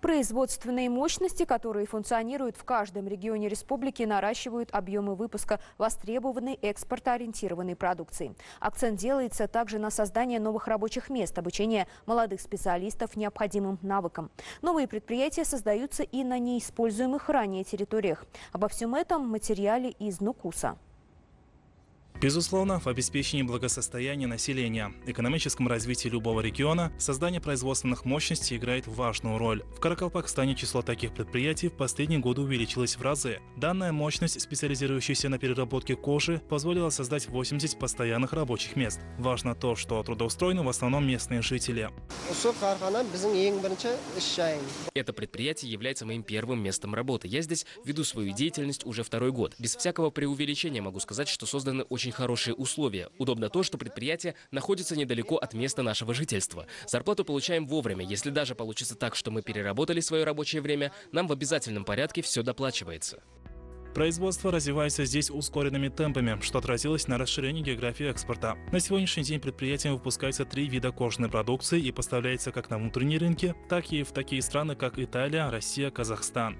Производственные мощности, которые функционируют в каждом регионе республики, наращивают объемы выпуска востребованной экспортоориентированной продукции. Акцент делается также на создание новых рабочих мест, обучение молодых специалистов необходимым навыкам. Новые предприятия создаются и на неиспользуемых ранее территориях. Обо всем этом в материале из Нукуса. Безусловно, в обеспечении благосостояния населения, экономическом развитии любого региона создание производственных мощностей играет важную роль. В Каракалпакстане число таких предприятий в последние годы увеличилось в разы. Данная мощность, специализирующаяся на переработке кожи, позволила создать 80 постоянных рабочих мест. Важно то, что трудоустроены в основном местные жители. Это предприятие является моим первым местом работы. Я здесь веду свою деятельность уже второй год. Без всякого преувеличения могу сказать, что созданы очень хорошие условия. Удобно то, что предприятие находится недалеко от места нашего жительства. Зарплату получаем вовремя. Если даже получится так, что мы переработали свое рабочее время, нам в обязательном порядке все доплачивается. Производство развивается здесь ускоренными темпами, что отразилось на расширении географии экспорта. На сегодняшний день предприятием выпускается 3 вида кожаной продукции и поставляется как на внутренние рынки, так и в такие страны, как Италия, Россия, Казахстан.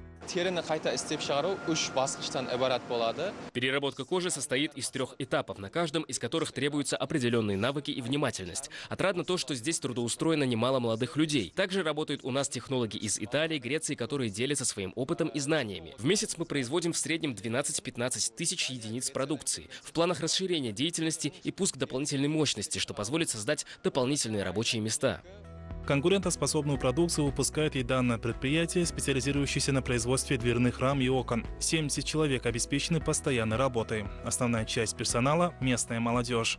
Переработка кожи состоит из 3 этапов, на каждом из которых требуются определенные навыки и внимательность. Отрадно то, что здесь трудоустроено немало молодых людей. Также работают у нас технологи из Италии, Греции, которые делятся своим опытом и знаниями. В месяц мы производим в среднем 12-15 тысяч единиц продукции. В планах расширения деятельности и пуск дополнительной мощности, что позволит создать дополнительные рабочие места. Конкурентоспособную продукцию выпускает и данное предприятие, специализирующееся на производстве дверных рам и окон. 70 человек обеспечены постоянной работой. Основная часть персонала – местная молодежь.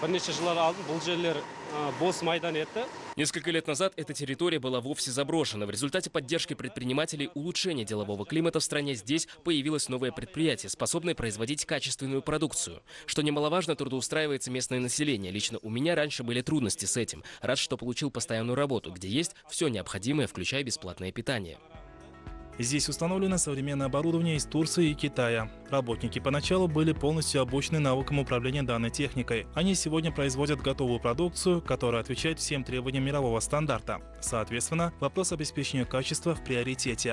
Несколько лет назад эта территория была вовсе заброшена. В результате поддержки предпринимателей и улучшения делового климата в стране здесь появилось новое предприятие, способное производить качественную продукцию. Что немаловажно, трудоустраивается местное население. Лично у меня раньше были трудности с этим. Рад, что получил постоянную работу, где есть все необходимое, включая бесплатное питание. Здесь установлено современное оборудование из Турции и Китая. Работники поначалу были полностью обучены навыкам управления данной техникой. Они сегодня производят готовую продукцию, которая отвечает всем требованиям мирового стандарта. Соответственно, вопрос обеспечения качества в приоритете.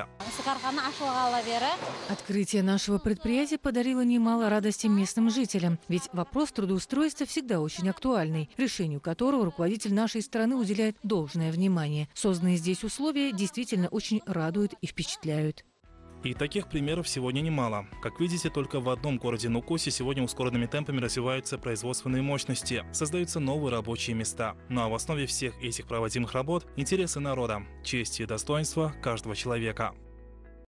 Открытие нашего предприятия подарило немало радости местным жителям. Ведь вопрос трудоустройства всегда очень актуальный, решению которого руководитель нашей страны уделяет должное внимание. Созданные здесь условия действительно очень радуют и впечатляют. И таких примеров сегодня немало. Как видите, только в одном городе Нукусе сегодня ускоренными темпами развиваются производственные мощности, создаются новые рабочие места. Ну а в основе всех этих проводимых работ – интересы народа, честь и достоинство каждого человека.